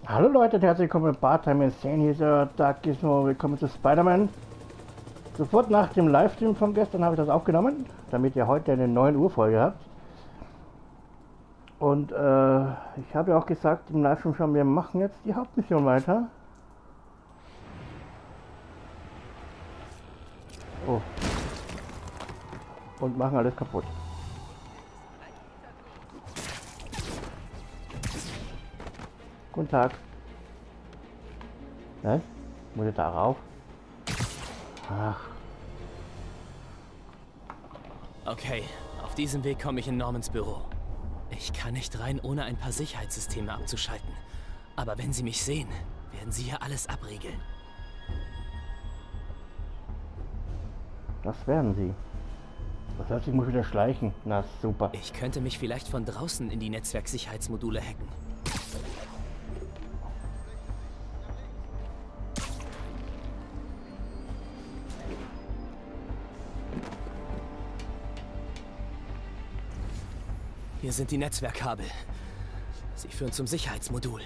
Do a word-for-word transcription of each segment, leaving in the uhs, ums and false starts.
Hallo Leute und herzlich willkommen bei Part-Time Insane. Hier ist der Dark Gizmo. Willkommen zu Spider-Man. Sofort nach dem Livestream von gestern habe ich das aufgenommen, damit ihr heute eine neun Uhr Folge habt. Und äh, ich habe ja auch gesagt im Livestream schon, wir machen jetzt die Hauptmission weiter. Oh. Und machen alles kaputt. Guten Tag. Was? Muss ich da rauf? Ach. Okay, auf diesem Weg komme ich in Normans Büro. Ich kann nicht rein, ohne ein paar Sicherheitssysteme abzuschalten. Aber wenn Sie mich sehen, werden Sie hier alles abriegeln. Das werden Sie. Das heißt, ich muss wieder schleichen. Na super. Ich könnte mich vielleicht von draußen in die Netzwerksicherheitsmodule hacken. Hier sind die Netzwerkkabel. Sie führen zum Sicherheitsmodul.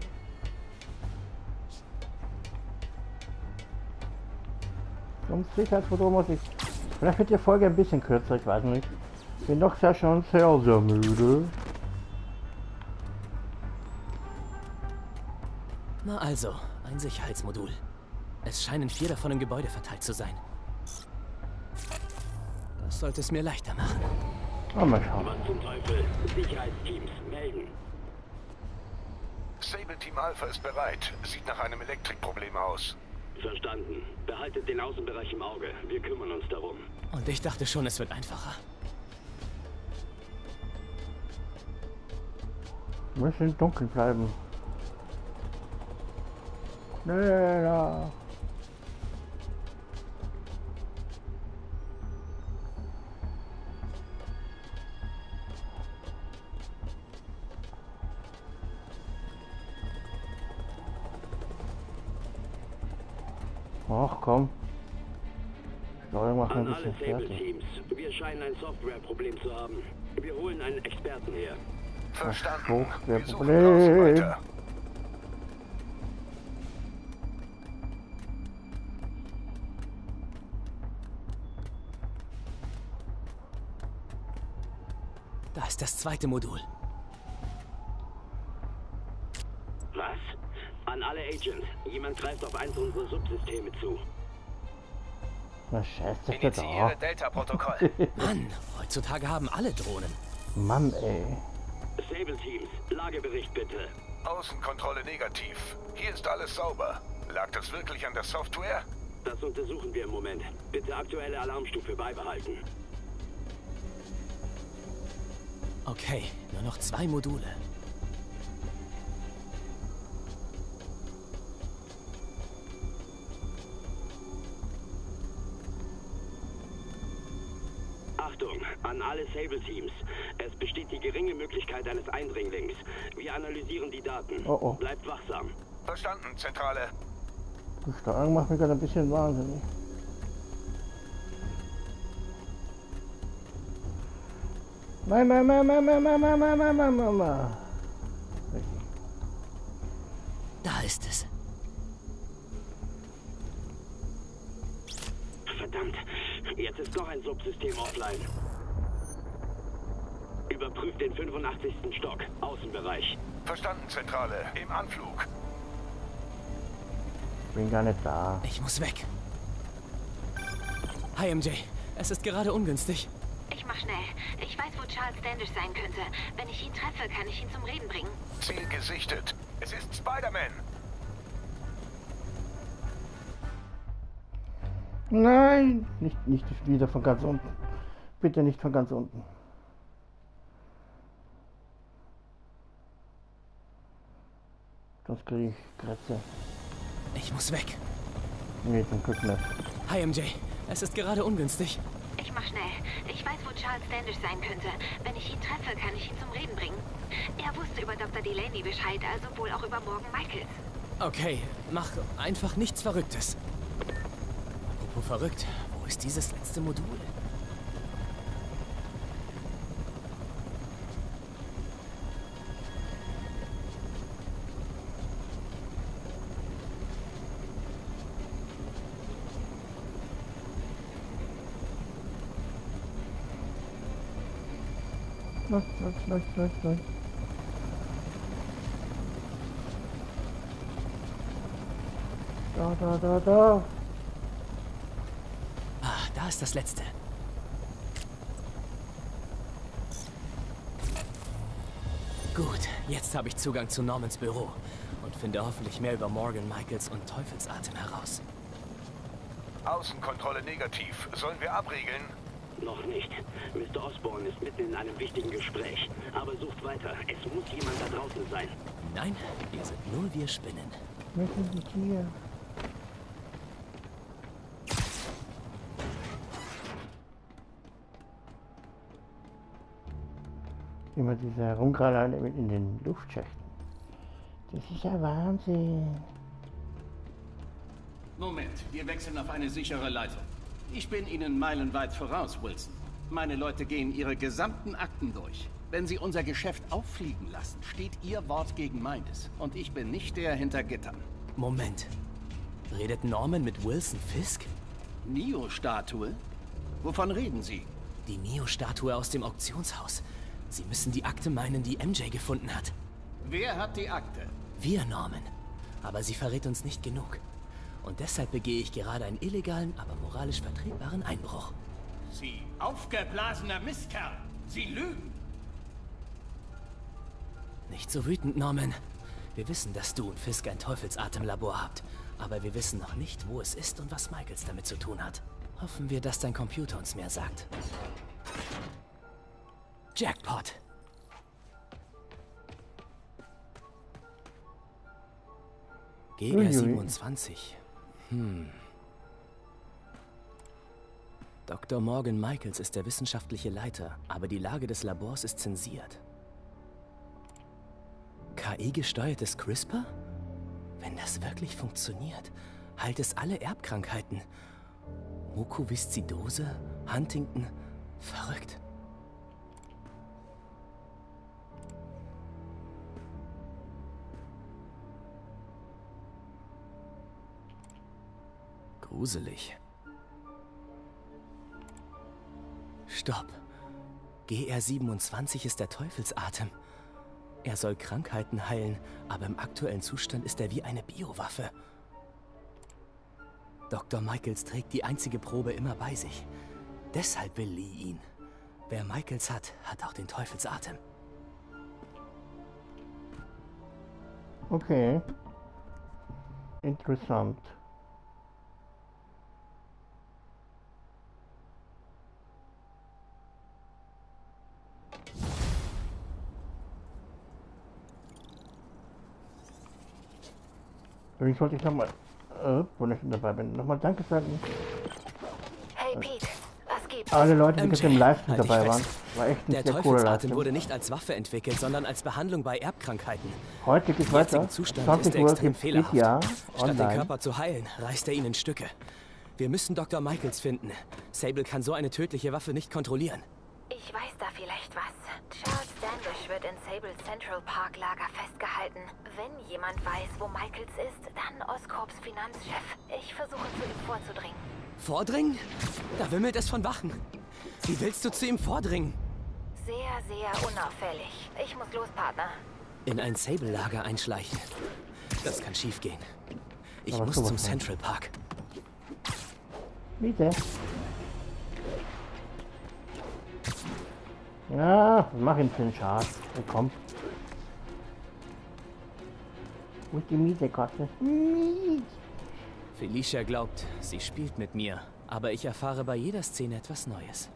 Zum Sicherheitsmodul muss ich... Vielleicht wird die Folge ein bisschen kürzer, ich weiß nicht. Bin doch sehr schon sehr, sehr müde. Na also, ein Sicherheitsmodul. Es scheinen vier davon im Gebäude verteilt zu sein. Das sollte es mir leichter machen. Oh, mal schauen. Was zum Teufel? Sicherheitsteams melden. Sable Team Alpha ist bereit. Sieht nach einem Elektrikproblem aus. Verstanden. Behaltet den Außenbereich im Auge. Wir kümmern uns darum. Und ich dachte schon, es wird einfacher. Wir müssen dunkel bleiben. Schneller. Ach komm. Steuerung machen ein An alle bisschen fertig. Sable-Teams. Wir scheinen ein Softwareproblem zu haben. Wir holen einen Experten her. Verstanden. der Wir suchen Problem. draußen weiter. Da ist das zweite Modul. Was? An alle Agents. Jemand greift auf eins unserer Subsysteme zu. Na scheiße, das Initiiere auch. Delta-Protokoll. Mann, heutzutage haben alle Drohnen. Mann ey. Sable-Teams, Lagebericht bitte. Außenkontrolle negativ. Hier ist alles sauber. Lag das wirklich an der Software? Das untersuchen wir im Moment. Bitte aktuelle Alarmstufe beibehalten. Okay, nur noch zwei Module. Achtung, an alle Sable-Teams. Es besteht die geringe Möglichkeit eines Eindringlings. Wir analysieren die Daten. Oh, oh. Bleibt wachsam. Verstanden, Zentrale. Die Steuerung macht mich gerade ein bisschen wahnsinnig. Nein, nein, nein, nein, nein, nein, nein, nein, nein, nein, nein, nein. Da ist es. Verdammt, jetzt ist noch ein Subsystem offline. Überprüft den fünfundachtzigsten Stock, Außenbereich. Verstanden, Zentrale. Im Anflug. Ich bin gar nicht da. Ich muss weg. Hi M J, es ist gerade ungünstig. Ich mach schnell. Ich weiß, wo Charles Standish sein könnte. Wenn ich ihn treffe, kann ich ihn zum Reden bringen. Ziel gesichtet. Es ist Spider-Man. Nein! Nicht, nicht wieder von ganz unten. Bitte nicht von ganz unten. Sonst kriege ich Krätze. Ich muss weg. Nee, zum Glück nicht. Hi M J, es ist gerade ungünstig. Ich mach schnell. Ich weiß, wo Charles Standish sein könnte. Wenn ich ihn treffe, kann ich ihn zum Reden bringen. Er wusste über Doktor Delaney Bescheid, also wohl auch über Morgan Michaels. Okay, mach einfach nichts Verrücktes. Apropos verrückt, wo ist dieses letzte Modul? los, los, los, los, los. Da, da, da, da. Ah, da ist das letzte. Gut, jetzt habe ich Zugang zu Normans Büro und finde hoffentlich mehr über Morgan, Michaels und Teufelsatem heraus. Außenkontrolle negativ. Sollen wir abriegeln? Noch nicht. Mister Osborn ist mitten in einem wichtigen Gespräch. Aber sucht weiter. Es muss jemand da draußen sein. Nein, wir sind nur wir Spinnen. Wir sind nicht hier. Immer diese Herumkralle in den Luftschächten. Das ist ja Wahnsinn. Moment, wir wechseln auf eine sichere Leitung. Ich bin Ihnen meilenweit voraus, Wilson. Meine Leute gehen Ihre gesamten Akten durch. Wenn Sie unser Geschäft auffliegen lassen, steht Ihr Wort gegen meines. Und ich bin nicht der hinter Gittern. Moment. Redet Norman mit Wilson Fisk? Neo-Statue? Wovon reden Sie? Die Neo-Statue aus dem Auktionshaus. Sie müssen die Akte meinen, die M J gefunden hat. Wer hat die Akte? Wir, Norman. Aber sie verrät uns nicht genug. Und deshalb begehe ich gerade einen illegalen, aber moralisch vertretbaren Einbruch. Sie aufgeblasener Mistkerl! Sie lügen! Nicht so wütend, Norman. Wir wissen, dass du und Fisk ein Teufelsatemlabor habt. Aber wir wissen noch nicht, wo es ist und was Michaels damit zu tun hat. Hoffen wir, dass dein Computer uns mehr sagt. Jackpot! G R siebenundzwanzig. Hm. Doktor Morgan Michaels ist der wissenschaftliche Leiter, aber die Lage des Labors ist zensiert. K I-gesteuertes CRISPR? Wenn das wirklich funktioniert, heilt es alle Erbkrankheiten. Mukoviszidose, Huntington, verrückt. Gruselig. Stopp. G R siebenundzwanzig ist der Teufelsatem. Er soll Krankheiten heilen, aber im aktuellen Zustand ist er wie eine Biowaffe. Doktor Michaels trägt die einzige Probe immer bei sich. Deshalb will Lee ihn. Wer Michaels hat, hat auch den Teufelsatem. Okay. Interessant. Übrigens wollte ich nochmal, äh, wo ich schon dabei bin, nochmal Danke sagen. Hey Pete, was gibt's? Alle Leute, die M J, gestern im Livestream halt dich dabei waren. fest. War echt ein Der sehr cooler Teufelsatem Livestream. wurde nicht als Waffe entwickelt, sondern als Behandlung bei Erbkrankheiten. Heute geht's Im weiter. jetzigen Zustand zwanzig ist er Uhr extrem gibt's fehlerhaft. G T A Statt den online. Körper zu heilen, reißt er ihn in Stücke. Wir müssen Doktor Michaels finden. Sable kann so eine tödliche Waffe nicht kontrollieren. Ich weiß da vielleicht was. Charles Standish wird in Sable Central Park Lager festgehalten. Wenn jemand weiß, wo Michaels ist, dann Oscorps Finanzchef. Ich versuche zu ihm vorzudringen. Vordringen? Da wimmelt es von Wachen. Wie willst du zu ihm vordringen? Sehr, sehr unauffällig. Ich muss los, Partner. In ein Sable-Lager einschleichen. Das kann schiefgehen. Ich Aber muss sowas zum von. Central Park. Miete. Ja, mach ihn für den Schad. Ja, komm. Wo ist die Miete, Katze? Miete. Felicia glaubt, sie spielt mit mir. Aber ich erfahre bei jeder Szene etwas Neues.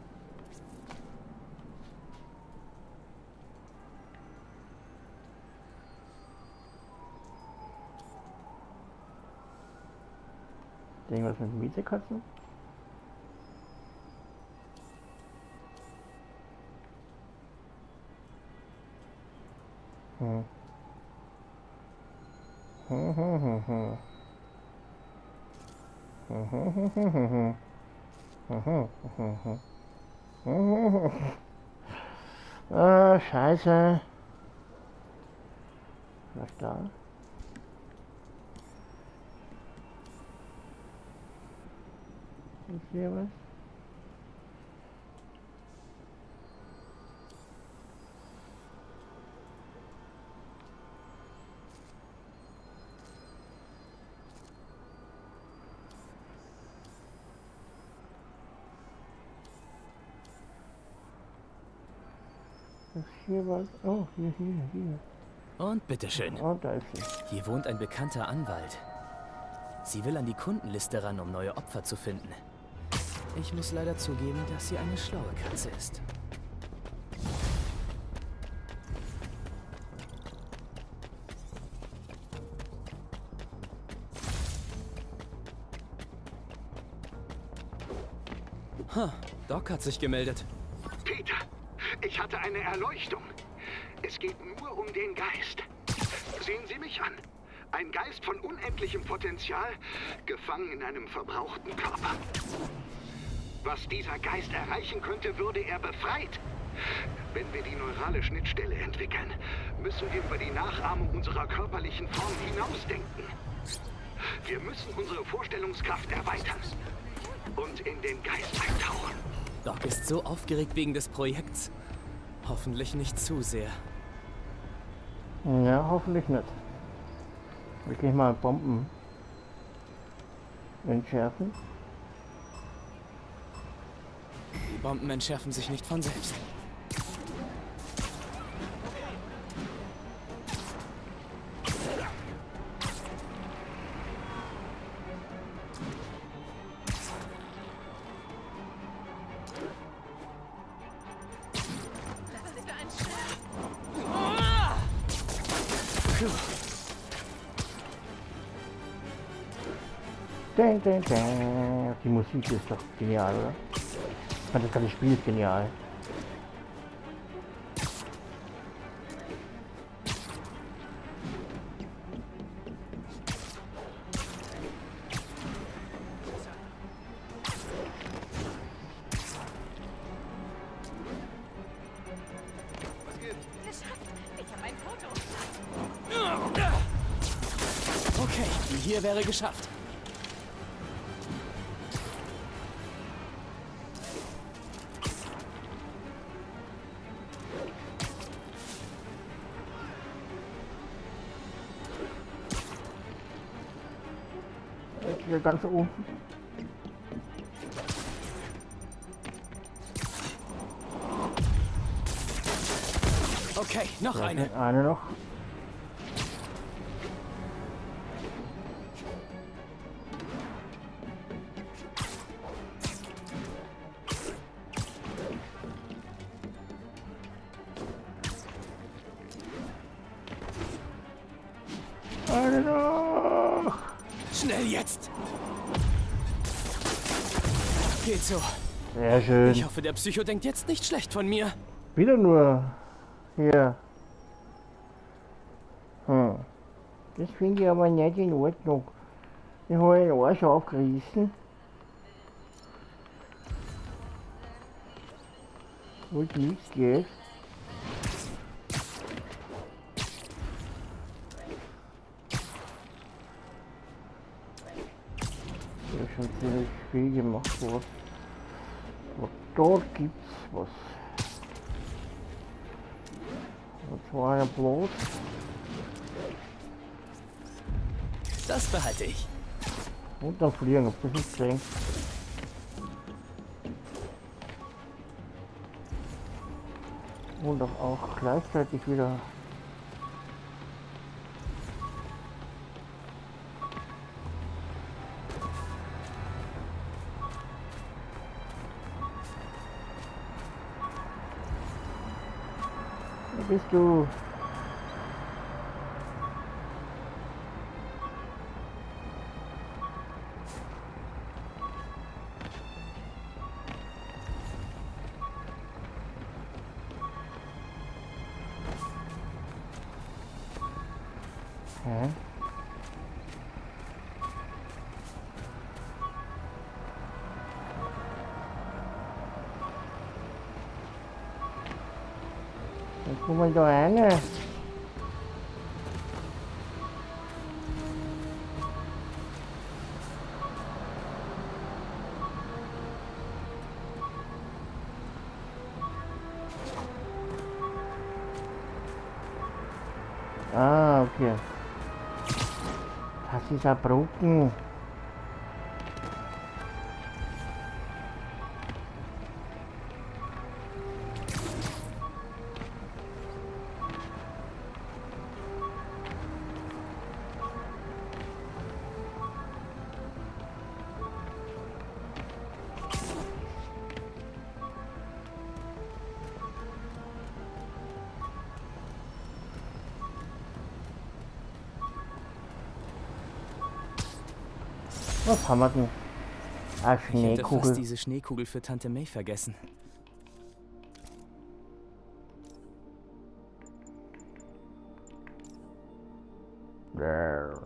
Irgendwas mit Mietekatzen? Hm. Hm, hm, hm, hm. Hm, hm, hm, hm, hm, hm. Hm, hm, hm, hm. Hm, hm, hm. Ah, scheiße. Was da? Ist hier was? Das hier was. Oh, hier, hier, hier. Und bitteschön. Oh, da ist sie. Hier wohnt ein bekannter Anwalt. Sie will an die Kundenliste ran, um neue Opfer zu finden. Ich muss leider zugeben, dass sie eine schlaue Katze ist. Ha, Doc hat sich gemeldet. Peter, ich hatte eine Erleuchtung. Es geht nur um den Geist. Sehen Sie mich an. Ein Geist von unendlichem Potenzial, gefangen in einem verbrauchten Körper. Was dieser Geist erreichen könnte, würde er befreit. Wenn wir die neurale Schnittstelle entwickeln, müssen wir über die Nachahmung unserer körperlichen Form hinausdenken. Wir müssen unsere Vorstellungskraft erweitern und in den Geist eintauchen. Doc ist so aufgeregt wegen des Projekts. Hoffentlich nicht zu sehr. Ja, hoffentlich nicht. Wirklich mal Bomben entschärfen. Die Bomben entschärfen sich nicht von selbst. Ding, ding, ding. Die Musik ist doch genial, oder? Das ganze Spiel ist genial. Okay, die hier wäre geschafft. Jetzt hier ganz oben. Okay, noch eine. Eine noch. Eine noch. Schnell jetzt! Geht so. Sehr schön. Ich hoffe, der Psycho denkt jetzt nicht schlecht von mir. Wieder nur hier. Hm. Das finde ich aber nicht in Ordnung. Ich habe den Arsch aufgerissen. Und nichts geht. Das ist schon ziemlich viel gemacht worden. Aber dort gibt's was. Und zwar ein Bloß. Das behalte ich. Und dann fliegen, ob das nicht gesehen. Und auch, auch gleichzeitig wieder. Wo bist du? Hä? Wo kommen wir da rein? Ah, okay. Das ist ein Brocken. Was haben wir denn? Ah, Ich hätte Schneekugel. fast diese Schneekugel für Tante May vergessen. Brrr.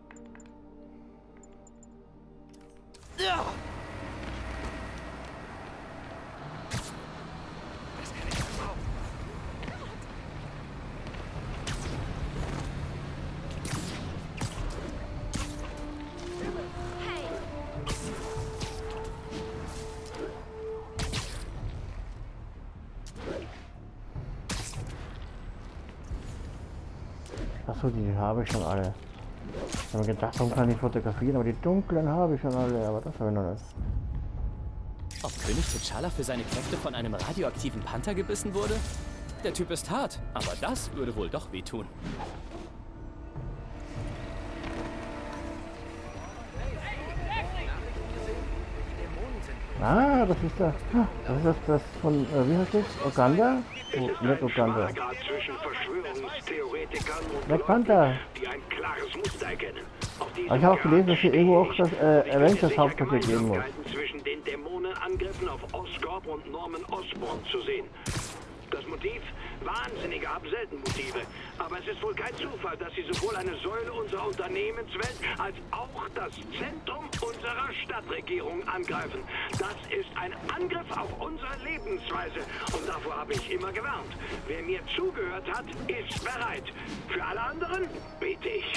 Achso, die habe ich schon alle. Ich habe mir gedacht, warum kann ich fotografieren, aber die dunklen habe ich schon alle, aber das habe ich noch nicht. Ob König T'Challa für seine Kräfte von einem radioaktiven Panther gebissen wurde? Der Typ ist hart, aber das würde wohl doch wehtun. Ah, das ist das. Das ist das, das von, äh, wie heißt das? Uganda? Oh, nicht Uganda. Zwischen Verschwörungstheoretikern und Black Panther. die ein klares Muster erkennen. Auf diesem Aber ich habe auch gelesen, dass hier irgendwo auch das äh, Avengers Hauptquartier geben muss. zwischen den Dämonenangriffen auf Oscorp und Norman Osborn zu sehen. Das Motiv? Wahnsinnige haben selten Motive. Aber es ist wohl kein Zufall, dass sie sowohl eine Säule unserer Unternehmenswelt als auch das Zentrum unserer Stadtregierung angreifen. Das ist ein Angriff auf unsere Lebensweise. Und davor habe ich immer gewarnt. Wer mir zugehört hat, ist bereit. Für alle anderen bete ich.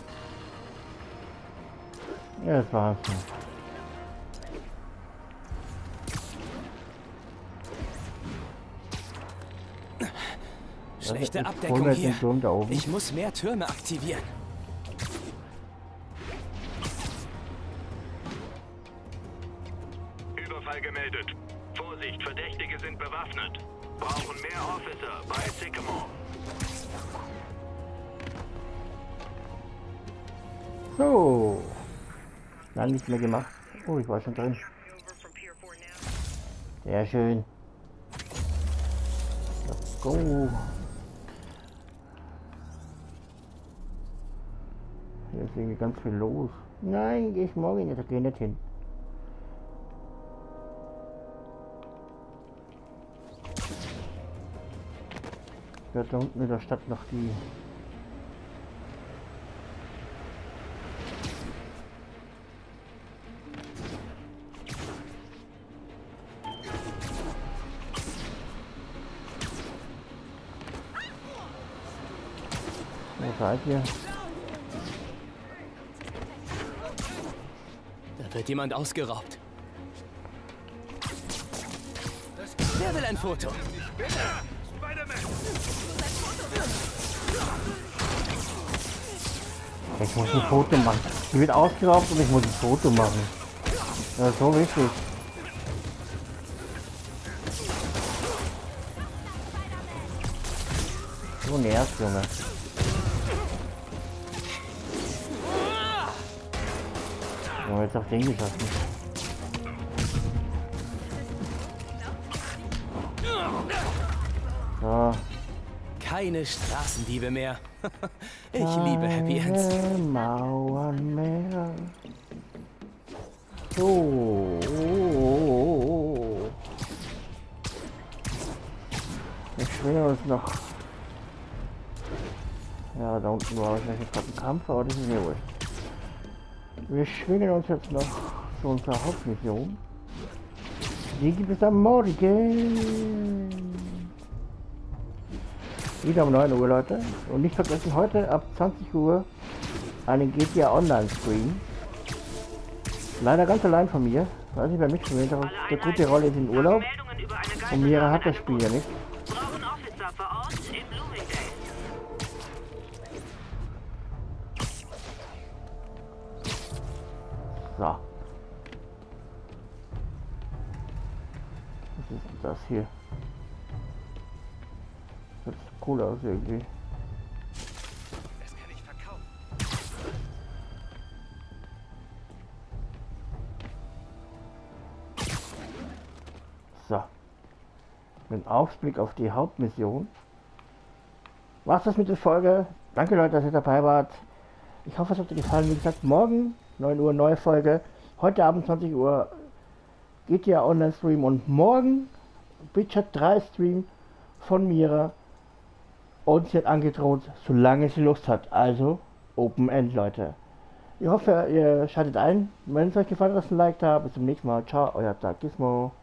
Ja, das war's. Schlechte Ich hol Abdeckung mir hier. den Turm da oben. Ich muss mehr Türme aktivieren. Überfall gemeldet. Vorsicht, Verdächtige sind bewaffnet. Brauchen mehr Officer bei Sycamore. So. Nein, nicht mehr gemacht. Oh, ich war schon drin. Sehr schön. Let's go. Hier ist irgendwie ganz viel los. Nein, geh ich morgen nicht, da geh ich nicht hin. Ich werde da unten in der Stadt noch die Wo seid ihr? Da wird jemand ausgeraubt. Wer will ein Foto? Ich muss ein Foto machen. Die wird ausgeraubt und ich muss ein Foto machen. Das ist so wichtig. So nervt, Junge. Ich habe jetzt auf den geschossen. So. Keine Straßendiebe mehr. Ich liebe Happy Ends. Keine Mauern mehr. So. Wir schwingen uns noch. Ja, da unten war wahrscheinlich gerade ein Kampf, aber das ist mir wurscht. Wir schwingen uns jetzt noch zu unserer Hauptmission. Die gibt es am Morgen. Wieder um neun Uhr, Leute. Und nicht vergessen, heute ab zwanzig Uhr einen G T A Online Stream. Leider ganz allein von mir. Weiß nicht, wer mitspielt. Der gute Rolle ist in Urlaub. Und Mira hat das Spiel ja nicht. Brauchen Officer vor Ort in Bloomingdale. So. Was ist denn das hier? Das sieht cool aus irgendwie. Das kann ich verkaufen. So. Mit Ausblick auf die Hauptmission. War's das mit der Folge? Danke Leute, dass ihr dabei wart. Ich hoffe, es hat euch gefallen. Wie gesagt, morgen neun Uhr neue Folge. Heute Abend zwanzig Uhr G T A Online Stream und morgen Witcher drei Stream von Mira. Und sie hat angedroht, solange sie Lust hat. Also Open End, Leute. Ich hoffe, ihr schaltet ein. Wenn es euch gefallen hat, lasst ein Like da. Bis zum nächsten Mal. Ciao, euer Dark Gizmo.